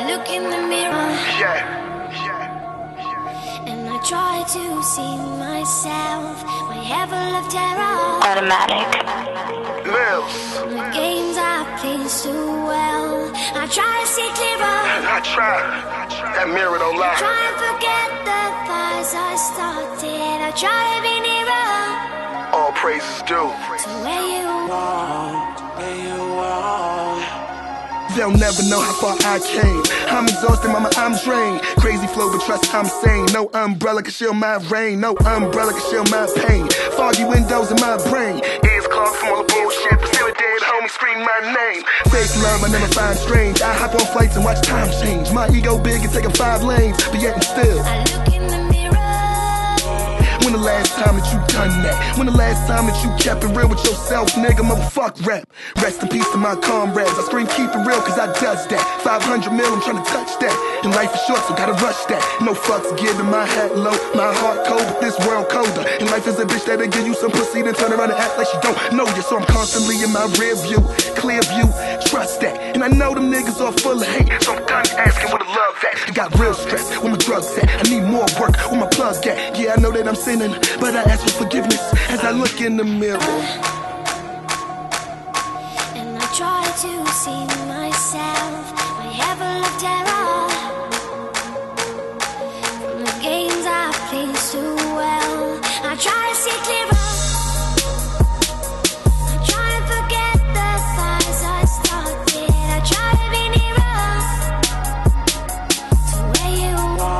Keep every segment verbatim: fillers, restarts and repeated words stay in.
look in the mirror, Yeah, yeah, yeah. and I try to see myself, my heaven of terror. Automatic. Mills. The games I play so well, I try to see clearer. I try. That mirror don't lie. Try and forget the fires I started. I try to be nearer All praises due. to where you They'll never know how far I came. I'm exhausted, mama, I'm drained. Crazy flow, but trust I'm sane. No umbrella can shield my rain. No umbrella can shield my pain. Foggy windows in my brain. Ears clogged from all the bullshit, but still a dead homie scream my name. Fake love I never find strange. I hop on flights and watch time change. My ego big and taking five lanes, but yet and still. I look in the mirror. When the last time that you done that? When the last time that you kept it real with yourself, nigga, motherfuck rap. Rest in peace to my comrades. I scream keep it real cause I does that. five hundred mil, I'm trying to touch that. And life is short, so gotta rush that. No fucks given, my hat low, my heart cold, but this world colder. And life is a bitch that'll give you some pussy, then turn around and act like she don't know you. So I'm constantly in my rear view, clear view, trust that. And I know them niggas are full of hate, so I'm done asking where the love at. You got real stress, where my drugs at? I need more work, where my plug at? Yeah, I know that I'm sinning, but I ask for forgiveness as I look in the mirror. And I try to see myself, my heaven of terror. From the games I play so well, I try to see clearer. I try to forget the fires I started. I try to be nearer to where you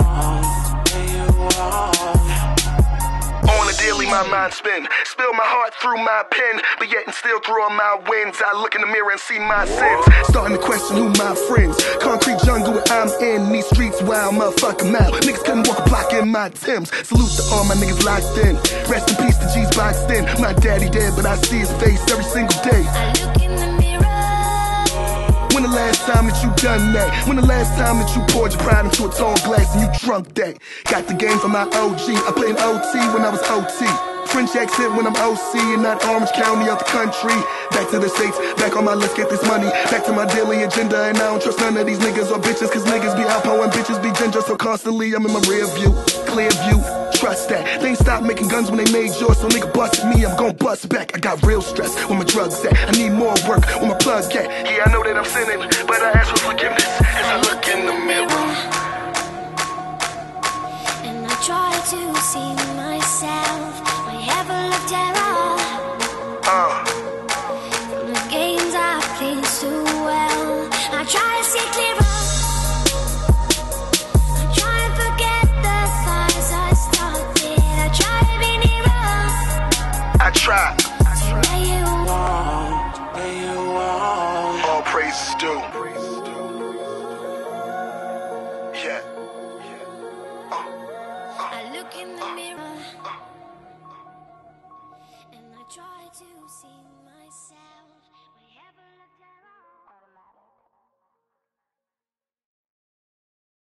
On a daily, my mind spin. Spill my heart through my pen, but yet and still through all my wins, I look in the mirror and see my sins. Starting to question who my friends. Concrete jungle where I'm in. These streets wild, motherfucking mouth. Niggas couldn't walk a block in my Timbs. Salute to all my niggas locked in. Rest in peace to G's boxed in. My daddy dead, but I see his face every single day. I look in the mirror. When the last time that you done that? When the last time that you poured your pride into a tall glass and you drunk that? Got the game from my O G. I played O T when I was O T. French accent when I'm O C and not Orange County out the country. Back to the States, back on my let's get this money. Back to my daily agenda, and I don't trust none of these niggas or bitches, cause niggas be alpo and bitches be ginger. So constantly I'm in my rear view, clear view, trust that. They ain't stop making guns when they made yours, so nigga bust me, I'm gon' bust back. I got real stress, where my drugs at? I need more work, where my plug at? Yeah, I know that I'm sinning, but I ask for forgiveness as I look in the mirror. And I try to see myself, my heaven of terror. Uh, From the games I play so well, I try to see clearer. I try to forget the fires I started. I try to be nearer I try. to where you All praises due. Yeah. I look in the mirror, and I try to see myself.